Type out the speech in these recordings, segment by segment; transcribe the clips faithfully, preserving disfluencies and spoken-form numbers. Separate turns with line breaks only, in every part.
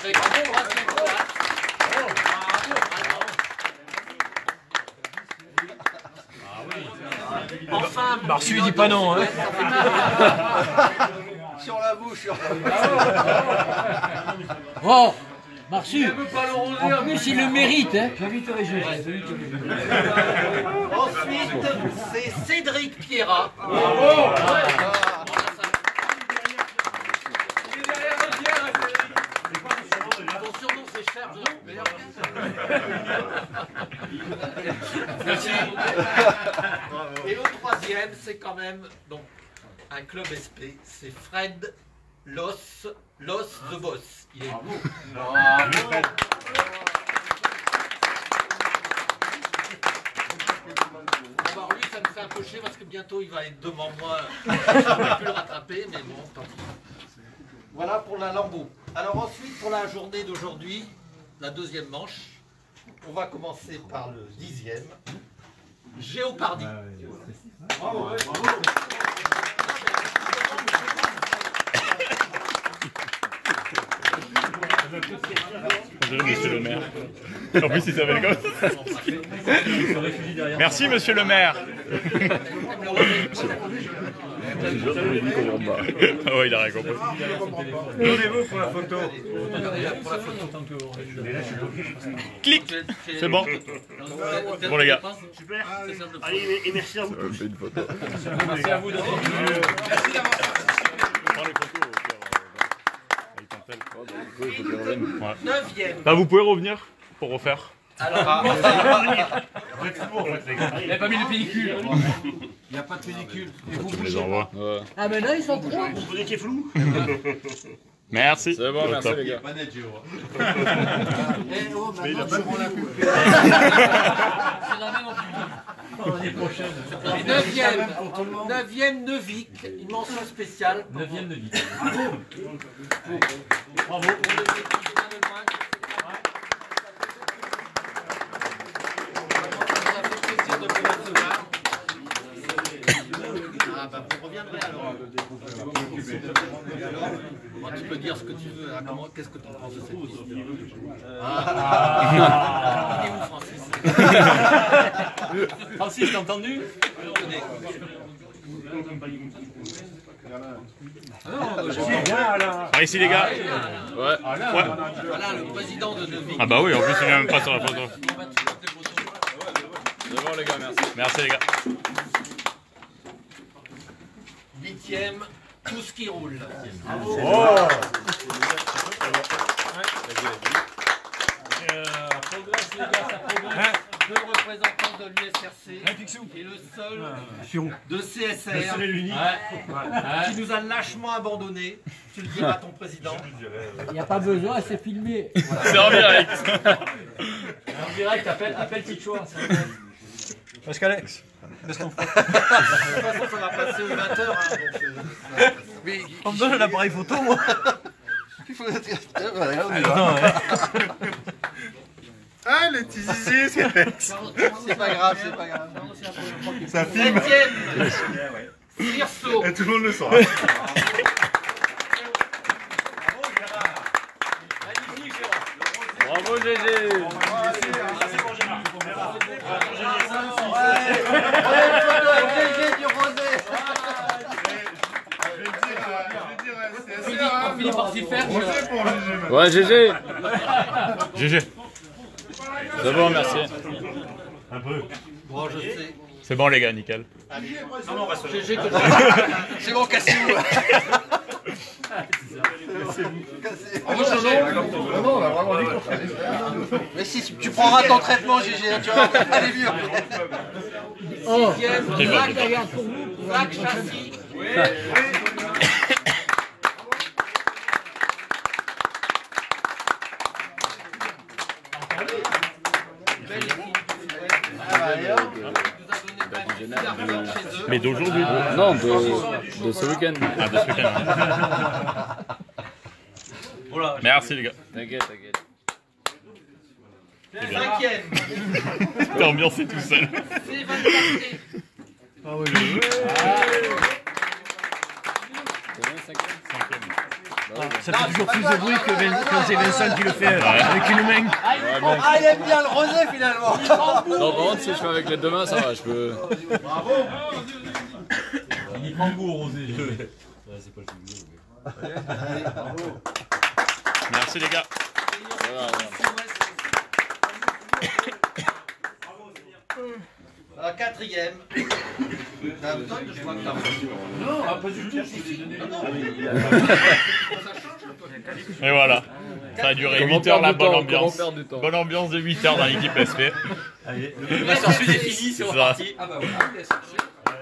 Avec un bon bracelet de place. Enfin,
Marsu, il dit pas non, hein.
Sur la bouche.
Oh, Marsu,
pas le rosé,
en plus il le mérite, hein.
Ensuite, c'est Cédric Pierrat. Son surnom c'est Charles. Et le troisième, c'est quand même donc un club S P, c'est Fred Los, Los the Boss. Il est beau. Alors lui, ça me fait un peu chier parce que bientôt il va être devant moi. Je ne peux plus le rattraper, mais bon, tant pis. Voilà pour la lambeau. Alors ensuite, pour la journée d'aujourd'hui, la deuxième manche, on va commencer par le dixième. Géopardy. Bravo, ouais, bravo.
Monsieur le maire. En plus, il savait le gosse. Merci, monsieur le maire. Ah ouais, il a rien compris.
Donnez-vous pour la photo.
Clic. C'est bon. Bon, les gars.
Super. Allez, et merci à vous.
Une photo.
Merci à vous de
Merci d'avoir prends les photos.
Neuvième.
Bah, vous pouvez revenir pour refaire.
Alors,
Il n'a pas mis de pellicule. Il n'y a pas de pellicule. Et vous
Je les envoie. Ouais.
Ah mais là ils sont trois.
Vous voulez qu'il est flou?
Merci.
C'est bon, merci les gars.
Eh oh, maintenant je rends la pub. C'est la même en public.
L'année prochaine.
Et neuvième, neuvième Neuvik, une mention spéciale.
Neuvième de vie.
Bravo. Ah bah vous reviendrez alors. Bon, tu peux dire ce que tu veux. Hein. Comment, qu'est-ce que tu penses de cette piste? Ah. Il est où, Francis?
Francis, t'as entendu?
Par ici, les gars.
Ouais.
Ouais.
Voilà le président de Neuvik.
Ah bah oui, en plus, il est même pas sur la photo.
C'est bon les gars, merci.
Merci, les gars.
Huitième, tout ce qui roule.
Oh.
Deux représentants de l'U S R C et le seul de C S R qui nous a lâchement abandonnés. Tu le diras à ton président.
Il n'y a pas besoin, c'est filmé.
C'est en direct.
En direct, appelle, appelle Tichoua.
Parce qu'Alex.
De toute façon, ça va passer aux vingt heures. Hein, donc, euh,
Mais on me donne un appareil photo, moi. Il faut être.
Ah, le petit zizi, c'est
C'est pas grave, c'est pas grave.
Ça filme.
septième, Circeau.
Et tout le monde le saura.
Bravo G G.
On finit par s'y faire.
Ouais G G.
G G.
C'est bon, merci.
Un peu.
Bon, je sais.
C'est bon, les gars, nickel.
G G que
C'est bon, cassez-vous. Mais si tu prendras ton traitement, G G, tu vas aller mieux.
Oh,
Sixième,
Jacques, regarde pour nous.
Jacques Chassis.
Mais d'aujourd'hui.
Non, de, de ce week-end.
Ah, de ce week-end. Merci, les gars.
T'inquiète, t'inquiète.
Cinquième,
T'es ambiancé tout seul.
c'est vingt-quatre.
Ah oui, Ça fait toujours plus de bruit que Vin- quand c'est Vincent qui le fait avec une main.
Ah, il aime bien le rosé finalement.
Non, par contre, si je fais avec les deux mains, ça va, je peux.
Bravo.
Il prend goût au rosé.
Merci les gars.
Voilà,
La quatrième. T'as un tonne, je crois que t'as reçu.
Non, pas du tout. Je te l'ai donné.
Non, non, mais ça change un peu.
Et voilà. Ça a duré
Comment
huit heures la
perdre du
bonne
temps,
ambiance.
comment perdre du temps.
Bonne ambiance de huit heures dans l'équipe S P.
Allez,
La sursuite est finie,
C'est ça.
Ah bah voilà, bien cherché.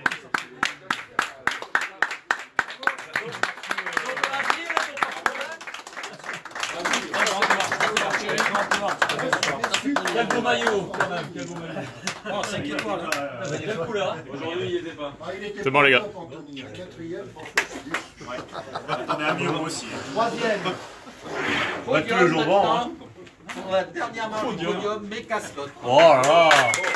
quel beau maillot, quand même. Quel beau maillot. Oh, cinq étoiles. Quelle couleur. Aujourd'hui, il n'y était pas.
C'est bon les gars.
On est à mieux aussi.
Troisième.
Va tous les jours vent, hein.
Pour la dernière marche du podium, mes casquettes.
Oh là là.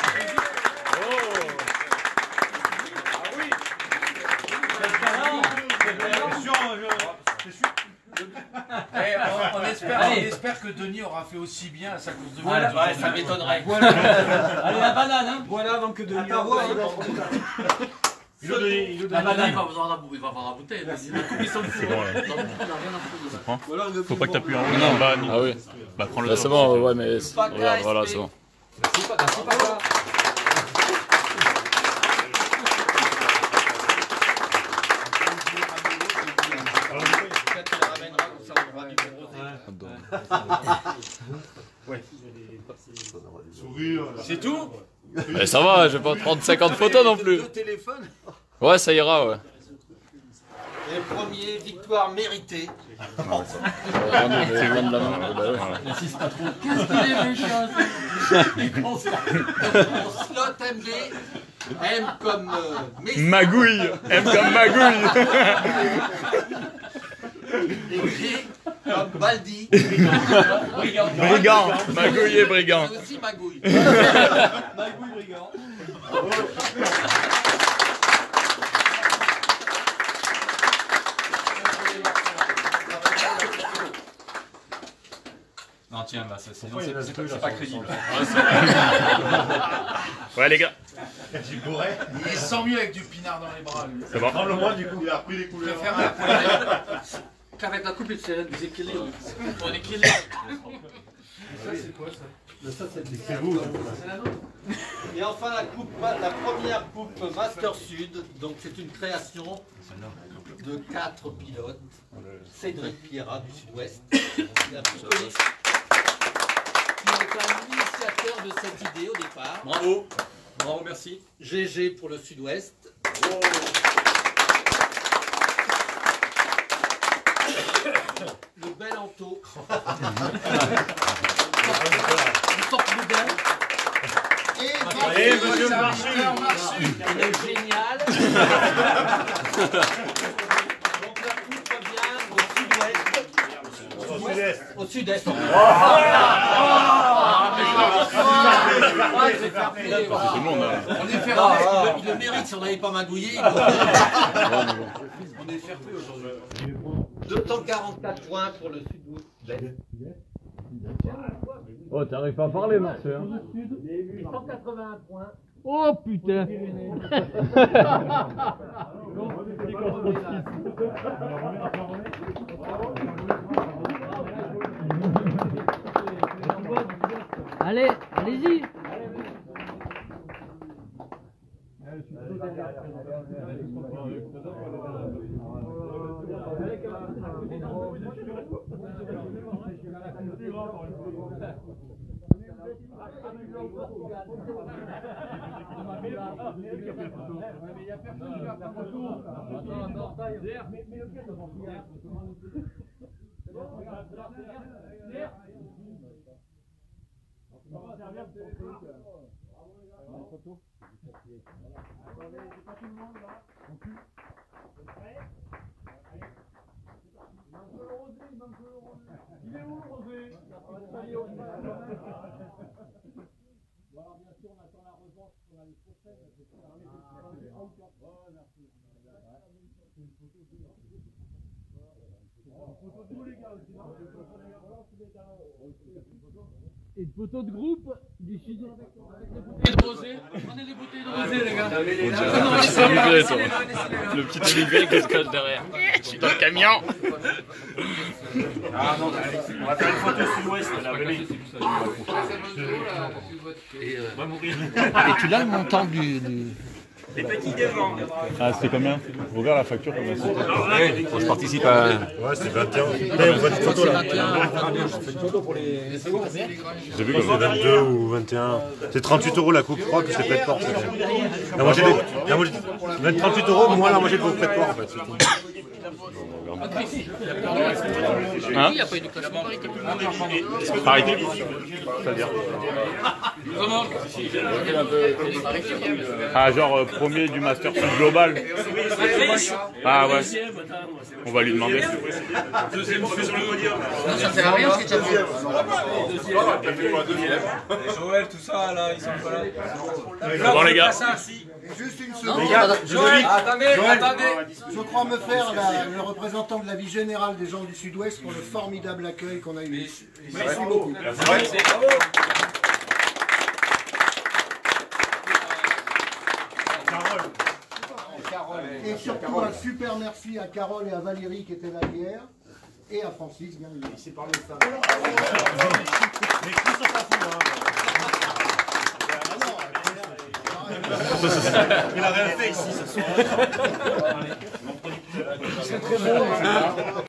Eh, on, on espère, on espère que Denis aura fait aussi bien à sa course de
Voilà,
voile.
ouais, ça m'étonnerait.
Allez, la banane, hein.
Voilà avant que Denis
Attends,
aura-
ouais,
Il a donné, il a
La
donné.
banane, il va avoir la, il va avoir la bouteille. Il a coupé son four.
bon, là.
Donc, on n'a rien à foutre de ça.
Faut pas que t'appuies en haut ni en bas. Ni...
Ah oui.
Bah prends le
Bah,
dos.
c'est bon, ouais, mais.
Pas
Regarde,
K S P.
voilà, c'est bon.
C'est pas, c'est pas ça. Peut-être tu la ramèneras, comme ça on aura du rosé.
Sourire.
C'est tout?
Mais ça va, je vais pas prendre cinquante photos non plus.
Deux téléphones.
Ouais, ça ira, ouais.
Et le premier, victoire méritée.
Attendez, je vais prendre la main. Bah ouais.
Qu'est-ce qu'il est méchant.
Mon slot M B, M comme euh, Messi.
Magouille. M comme magouille.
Et G comme Baldi.
Brigand. Magouille et brigand.
C'est aussi Magouille.
Non, tiens, là, c'est sinon, c'est c'est pas, c'est pas crédible.
Ouais les gars.
Il sent mieux avec du pinard dans les bras. Lui.
C'est bon.
Tremblement, du coup, il a repris les
Je
couleurs.
préfère un poil.
Qu'avec la coupe, il se des équilibres. On équilibre.
Et enfin la coupe, la première coupe Master Sud. Donc c'est une création de quatre pilotes. Cédric Pierrat du Sud-Ouest, la picoliste, qui est un initiateur de cette idée au départ.
Bravo. Bravo, merci.
G G pour le Sud-Ouest. Le bel Anto.
Une sorte de modèle.
Et
Allez, monsieur le marché.
il est génial. Donc la coupe revient au Sud-Ouest. Au Sud-Est.
Tout le monde. hein.
On est fair play. Il, le- il le mérite si on n'avait pas magouillé. il le-
On est fair play aujourd'hui.
deux cent quarante-quatre points pour le Sud-Ouest.
Oh, t'arrives pas à parler, Marcel.
cent quatre-vingt-un points.
Oh putain.
Allez, allez-y. Une photo de groupe du sud.
Prenez les bouteilles de rosé, les gars.
C'est immigré, toi. Le petit immigré qui se cache derrière. Je suis dans le camion.
Ah non, on va faire une photo sud-ouest, la venez.
Et, euh,
Va mourir.
et tu l'as le montant du... du...
Les petits devants.
Ah, c'était combien? Regarde la facture, combien c'était.
Moi, je participe à.
Ouais, c'est vingt et un. Là, on voit une photo là. J'ai vu que c'est vingt-deux ou vingt et un. C'est trente-huit euros la coupe froid plus les frais de port. La moitié des... la moitié... trente-huit euros moins la moitié de vos frais de port en fait.
Hein?
Il n'y a pas eu de classement parité.
Parité. C'est-à-dire?
Comment?
Ah, genre euh, premier du Master Sud Global. Ah ouais. On va lui demander.
Deuxième, je suis sur le podium.
Non, ça sert à rien ce que tu as fait.
Joël, tout ça, là, ils sont pas là.
Bon, les gars.
Juste une
Non,
seconde.
madame-
Joël, attendez, attendez.
Je crois me faire la- le représentant de la vie générale des gens du Sud-Ouest pour le formidable accueil qu'on a eu. Merci beaucoup. Et surtout un super merci à Carole et à Valérie qui étaient là hier. Et à Francis, bien évidemment. Il s'est parlé de ça.
Il a rien fait ici ce soir.